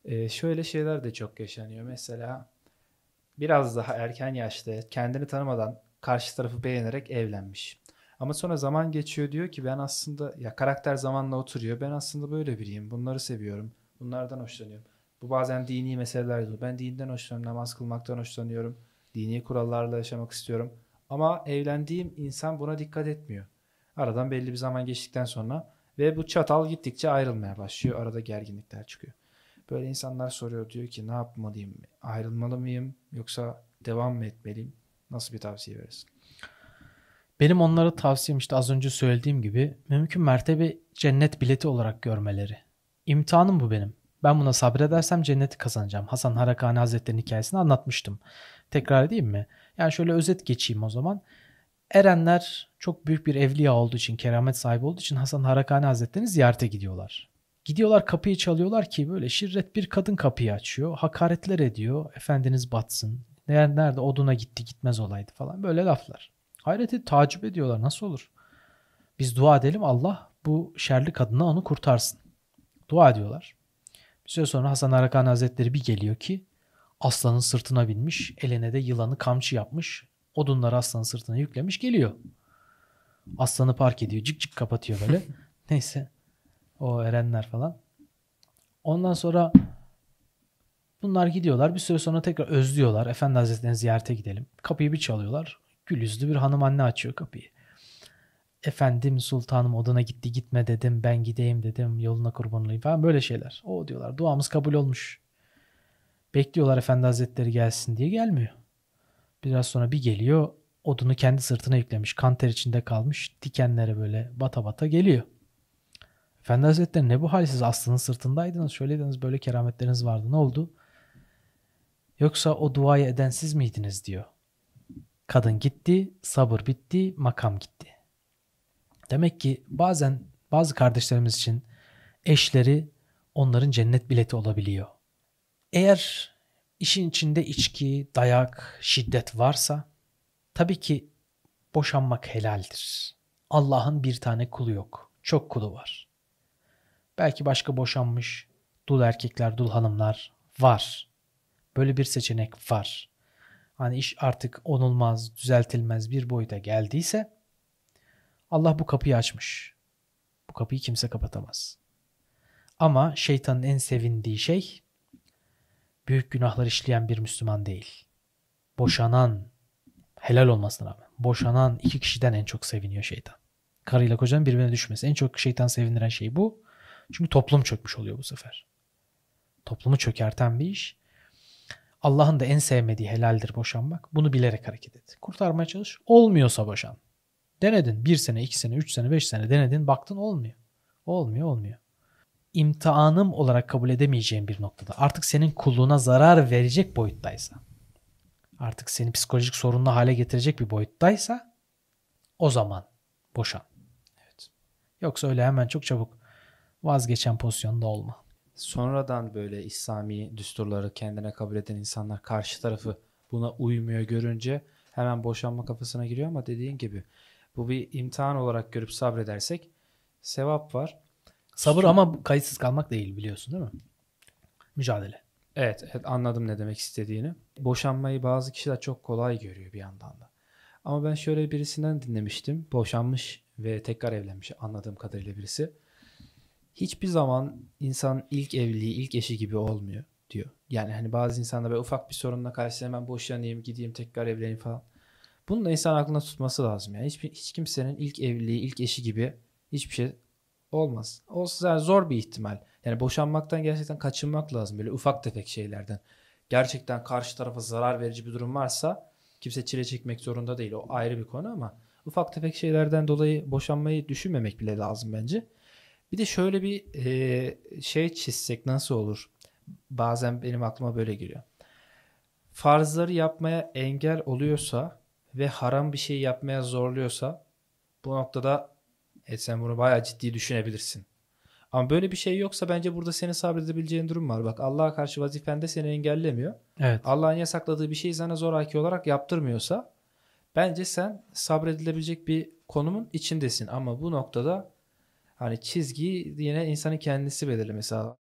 Şöyle şeyler de çok yaşanıyor. Mesela biraz daha erken yaşta kendini tanımadan karşı tarafı beğenerek evlenmiş. Ama sonra zaman geçiyor, diyor ki ben aslında, ya karakter zamanla oturuyor. Ben aslında böyle biriyim. Bunları seviyorum. Bunlardan hoşlanıyorum. Bu bazen dini meseleler de. Ben dinden hoşlanıyorum. Namaz kılmaktan hoşlanıyorum. Dini kurallarla yaşamak istiyorum. Ama evlendiğim insan buna dikkat etmiyor. Aradan belli bir zaman geçtikten sonra ve bu çatal gittikçe ayrılmaya başlıyor. Arada gerginlikler çıkıyor. Böyle insanlar soruyor, diyor ki ne yapmalıyım? Ayrılmalı mıyım yoksa devam mı etmeliyim? Nasıl bir tavsiye verirsin? Benim onlara tavsiyem işte az önce söylediğim gibi mümkün mertebe cennet bileti olarak görmeleri. İmtihanım bu benim. Ben buna sabredersem cenneti kazanacağım. Hasan Harakani Hazretleri'nin hikayesini anlatmıştım. Tekrar edeyim mi? Yani şöyle özet geçeyim o zaman. Erenler çok büyük bir evliya olduğu için, keramet sahibi olduğu için Hasan Harakani Hazretleri'ni ziyarete gidiyorlar. Gidiyorlar kapıyı çalıyorlar ki böyle şirret bir kadın kapıyı açıyor. Hakaretler ediyor. Efendiniz batsın. Nerede oduna gitti gitmez olaydı falan böyle laflar. Hayreti tacip ediyorlar nasıl olur? Biz dua edelim Allah bu şerli kadına onu kurtarsın. Dua ediyorlar. Bir süre sonra Hasan Harakani Hazretleri bir geliyor ki aslanın sırtına binmiş, eline de yılanı kamçı yapmış. Odunları aslanın sırtına yüklemiş geliyor. Aslanı park ediyor. Cık cık kapatıyor böyle. Neyse. O erenler falan. Ondan sonra bunlar gidiyorlar. Bir süre sonra tekrar özlüyorlar. Efendi Hazretleri'ne ziyarete gidelim. Kapıyı bir çalıyorlar. Gül yüzlü bir hanım anne açıyor kapıyı. Efendim sultanım odana gitti gitme dedim. Ben gideyim dedim. Yoluna kurban olayım falan böyle şeyler. O diyorlar duamız kabul olmuş. Bekliyorlar Efendi Hazretleri gelsin diye gelmiyor. Biraz sonra bir geliyor. Odunu kendi sırtına yüklemiş. Kan ter içinde kalmış. Dikenlere böyle bata bata geliyor. Efendi Hazretleri ne bu hal siz aslanın sırtındaydınız. Şöyleydiniz böyle kerametleriniz vardı. Ne oldu? Yoksa o duayı eden siz miydiniz diyor. Kadın gitti, sabır bitti, makam gitti. Demek ki bazen bazı kardeşlerimiz için eşleri onların cennet bileti olabiliyor. Eğer işin içinde içki, dayak, şiddet varsa tabii ki boşanmak helaldir. Allah'ın bir tane kulu yok. Çok kulu var. Belki başka boşanmış dul erkekler, dul hanımlar var. Böyle bir seçenek var. Hani iş artık onulmaz, düzeltilmez bir boyuta geldiyse Allah bu kapıyı açmış. Bu kapıyı kimse kapatamaz. Ama şeytanın en sevindiği şey büyük günahlar işleyen bir Müslüman değil. Boşanan, helal olmasına rağmen, boşanan iki kişiden en çok seviniyor şeytan. Karıyla kocanın birbirine düşmesi. En çok şeytan sevindiren şey bu. Çünkü toplum çökmüş oluyor bu sefer. Toplumu çökerten bir iş. Allah'ın da en sevmediği helaldir boşanmak. Bunu bilerek hareket et. Kurtarmaya çalış. Olmuyorsa boşan. Denedin. 1 sene, 2 sene, 3 sene, 5 sene denedin. Baktın olmuyor. Olmuyor, olmuyor. İmtihanım olarak kabul edemeyeceğin bir noktada. Artık senin kulluğuna zarar verecek boyuttaysa. Artık seni psikolojik sorunlu hale getirecek bir boyuttaysa o zaman boşan. Evet. Yoksa öyle hemen çok çabuk vazgeçen pozisyonda olma. Sonradan böyle İslami düsturları kendine kabul eden insanlar karşı tarafı buna uymuyor görünce hemen boşanma kafasına giriyor, ama dediğin gibi bu bir imtihan olarak görüp sabredersek sevap var. Sabır ama kayıtsız kalmak değil biliyorsun değil mi? Mücadele. Evet, evet, anladım ne demek istediğini. Boşanmayı bazı kişiler çok kolay görüyor bir yandan da. Ama ben şöyle birisinden dinlemiştim. Boşanmış ve tekrar evlenmiş anladığım kadarıyla birisi. Hiçbir zaman insan ilk evliliği, ilk eşi gibi olmuyor diyor. Yani hani bazı insanlar böyle ufak bir sorunla karşısına hemen boşanayım, gideyim tekrar evleneyim falan. Bunu da insan aklına tutması lazım. Yani hiç kimsenin ilk evliliği, ilk eşi gibi hiçbir şey olmaz. Olsa yani zor bir ihtimal. Yani boşanmaktan gerçekten kaçınmak lazım. Böyle ufak tefek şeylerden. Gerçekten karşı tarafa zarar verici bir durum varsa kimse çile çekmek zorunda değil. O ayrı bir konu, ama ufak tefek şeylerden dolayı boşanmayı düşünmemek bile lazım bence. Bir de şöyle bir şey çizsek nasıl olur? Bazen benim aklıma böyle geliyor. Farzları yapmaya engel oluyorsa ve haram bir şey yapmaya zorluyorsa bu noktada sen bunu bayağı ciddi düşünebilirsin. Ama böyle bir şey yoksa bence burada senin sabredebileceğin durum var. Bak, Allah'a karşı vazifende seni engellemiyor. Evet. Allah'ın yasakladığı bir şeyi sana zoraki olarak yaptırmıyorsa bence sen sabredilebilecek bir konumun içindesin. Ama bu noktada hani çizgiyi yine insanın kendisi belirlemesi lazım.